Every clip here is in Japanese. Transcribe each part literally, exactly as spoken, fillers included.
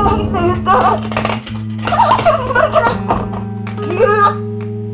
ないんだよさ。それから言う。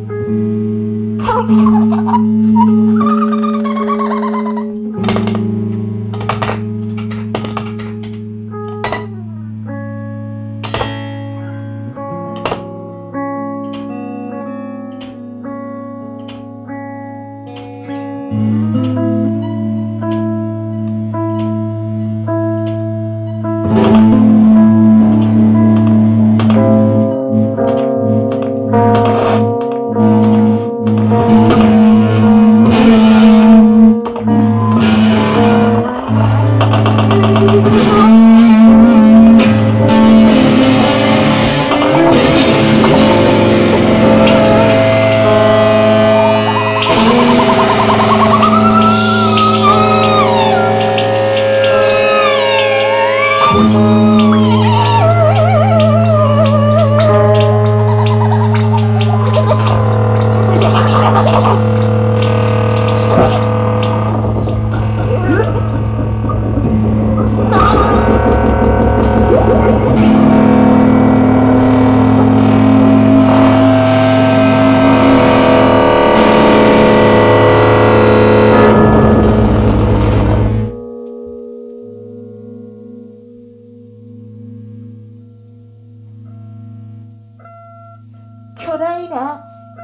巨大な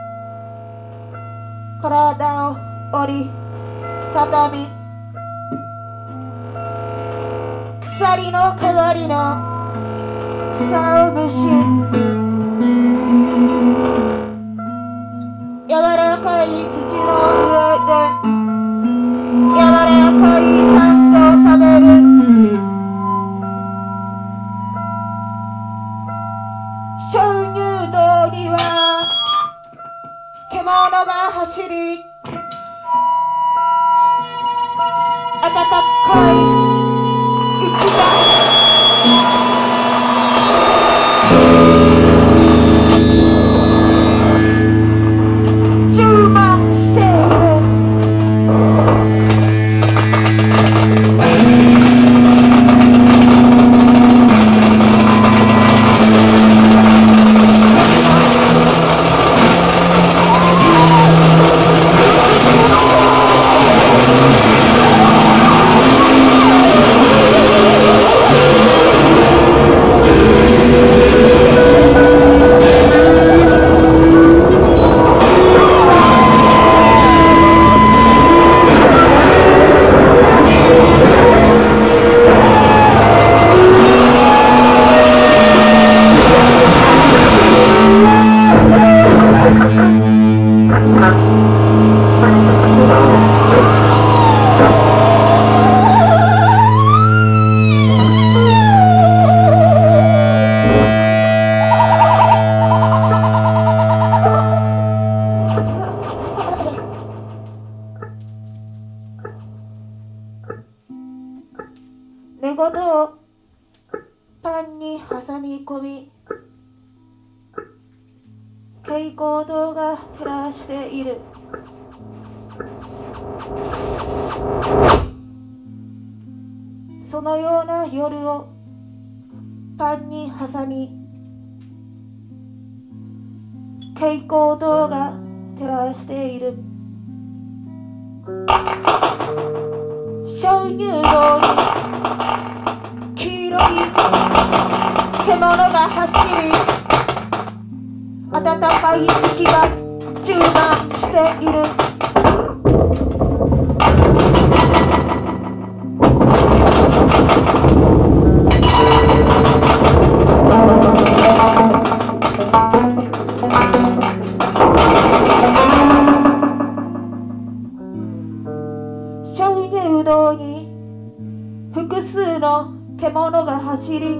体を折りたたみ、鎖の代わりの草をむし、柔らかい土の上で柔らかいパンを食べる。鍾乳洞には獣が走り、暖かい息が充満している。寝言をパンに挟み込み、蛍光灯が照らしている。そのような夜をパンに挟み、蛍光灯が照らしている。鍾乳洞に黄色い獣が走り、暖かい息が充満している。鍾乳洞に複数の獣が走り、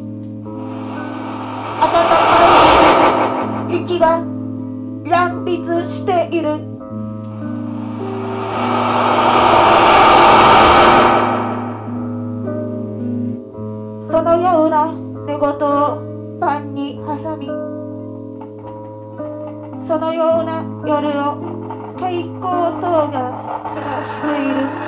暖かい息が乱立している。そのような寝言をパンに挟み、そのような夜を蛍光灯が照らしている。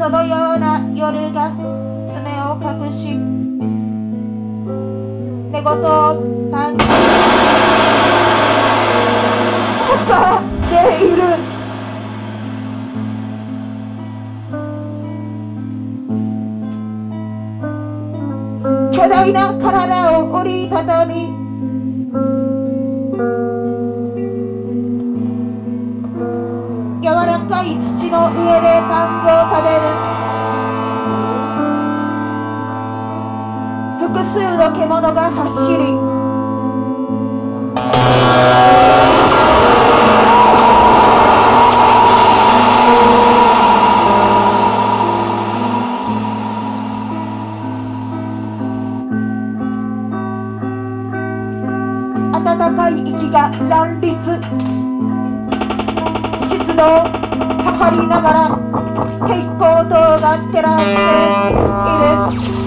そのような夜が爪を隠し寝言をパンチ挟んでいる。巨大な体を折りたたみ柔らかい土の上でパンを食べる。複数の獣が走り暖かい息が乱立。湿度を測りながら蛍光灯が照らしている。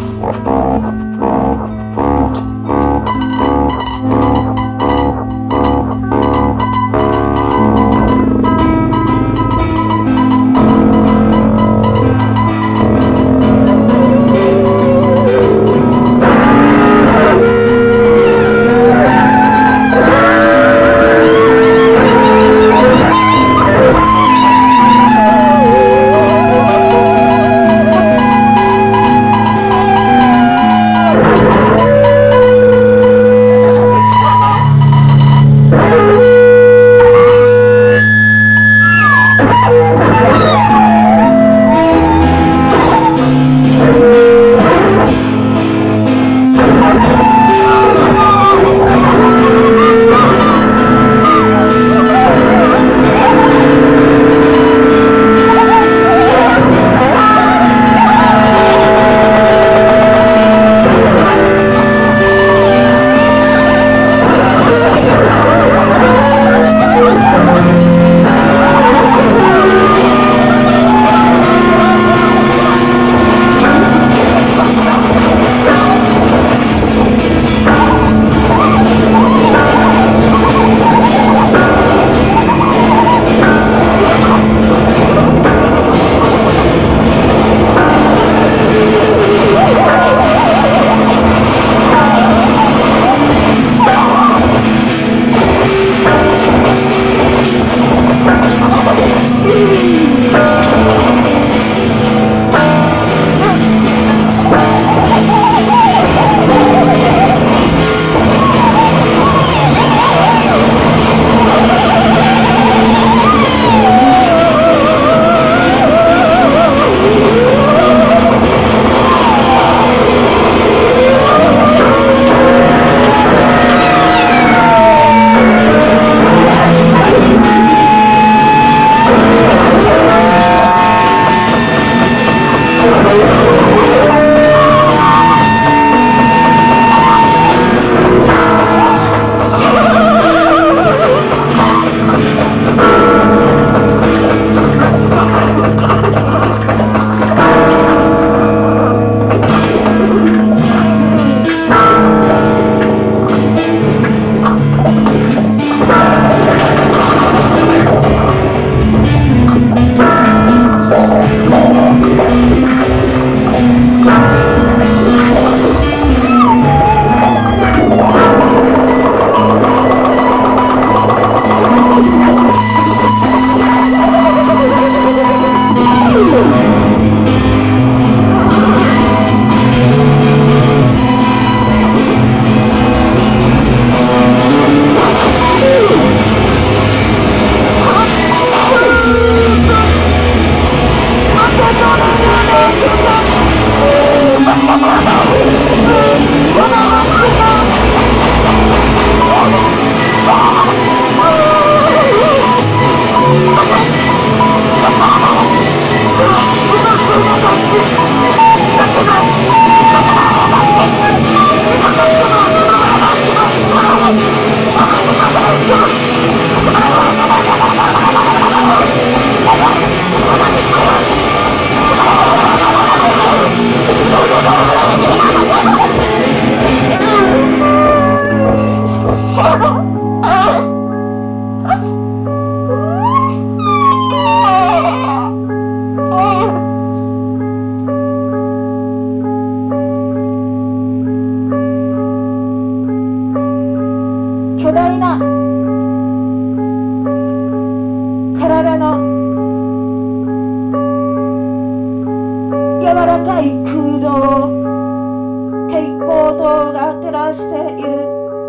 柔らかい空洞を蛍光灯が照らしている。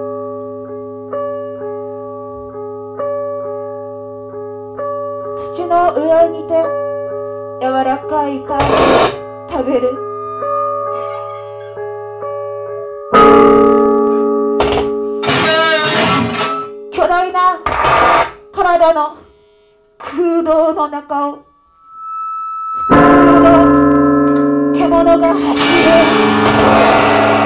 土の上にて柔らかいパンを食べる。巨大な体の空洞の中を複数の獣が走る。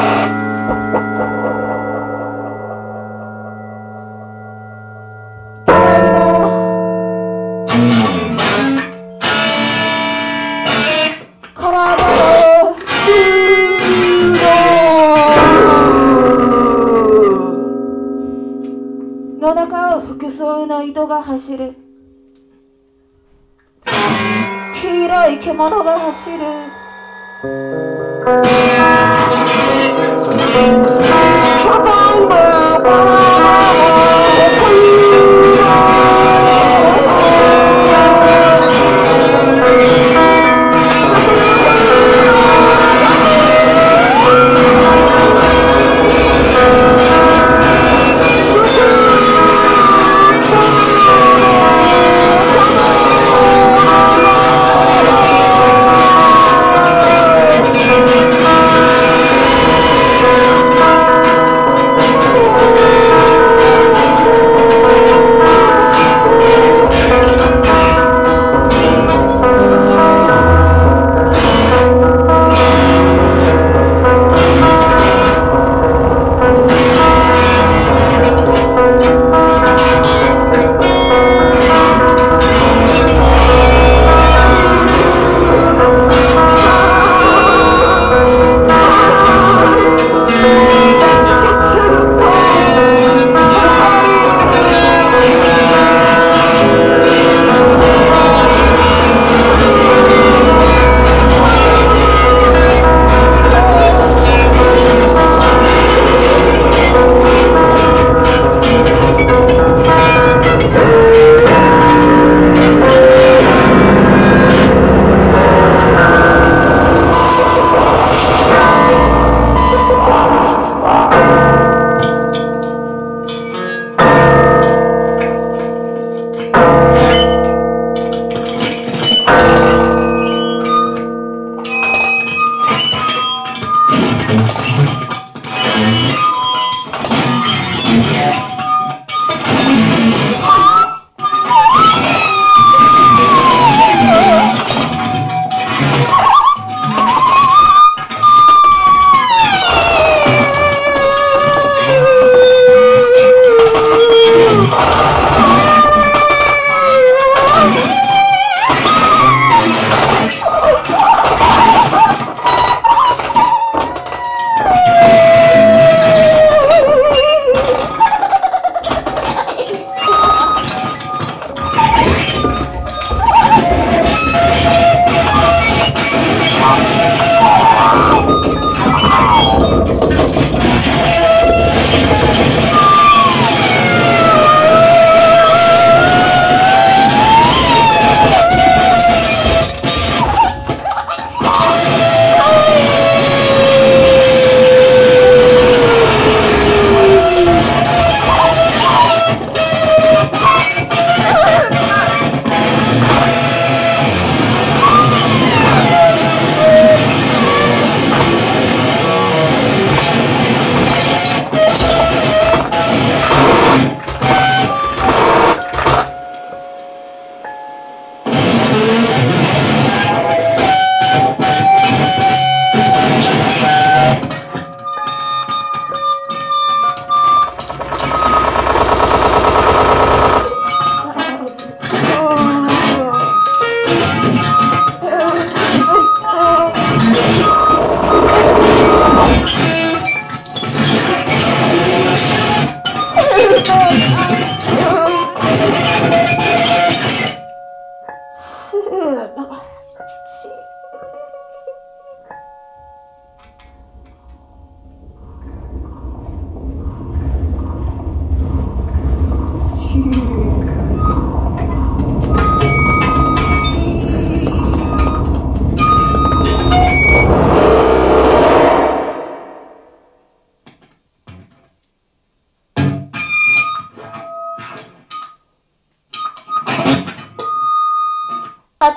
の中を複数の糸が走る。黄色い獣が走る。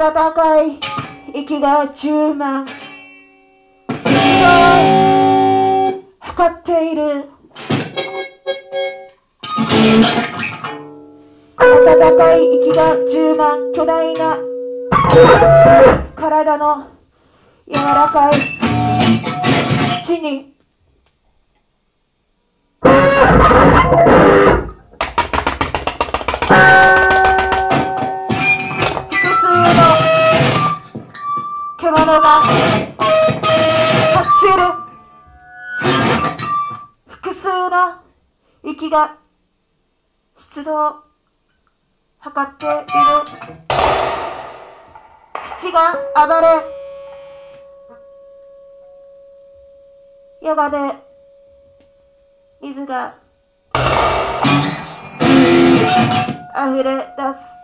暖かい息が充満、湿度を測っている。暖かい息が充満、巨大な体の柔らかい土に複数の獣が走る。複数の息が湿度を測っている。土が暴れ、やがて水が溢れ出す。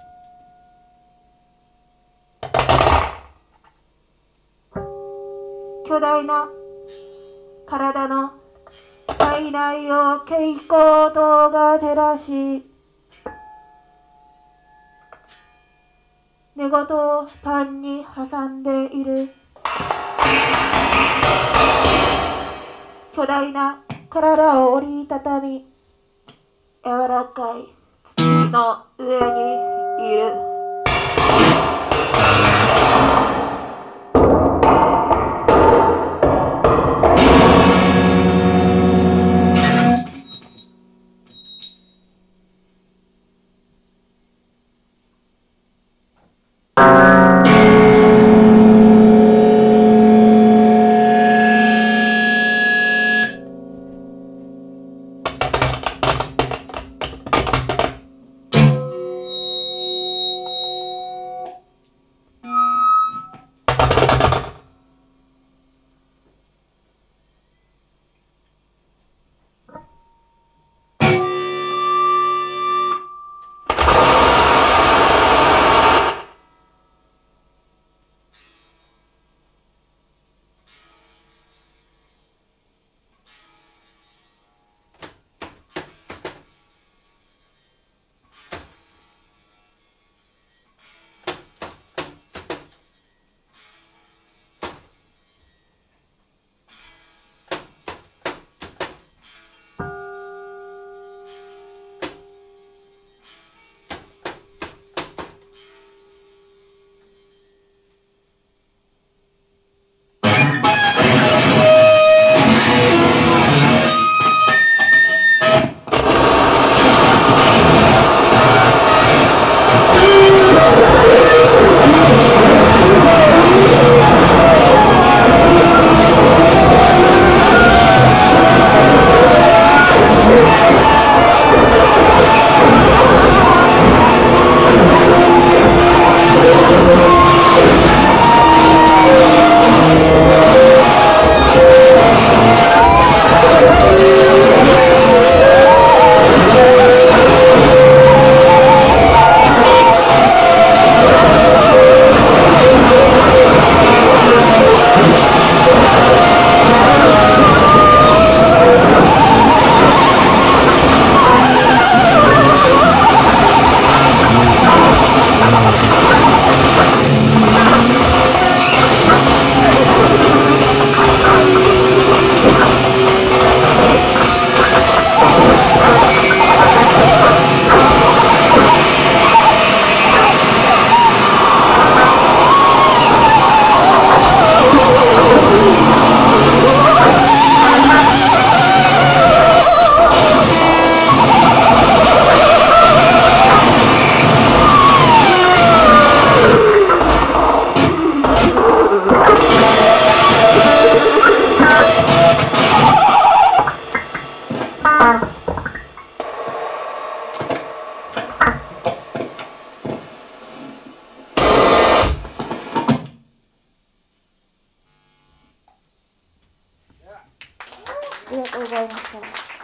巨大な体の体内を蛍光灯が照らし、寝言をパンに挟んでいる。巨大な体を折りたたみ、柔らかい土の上にいる。ありがとうございました。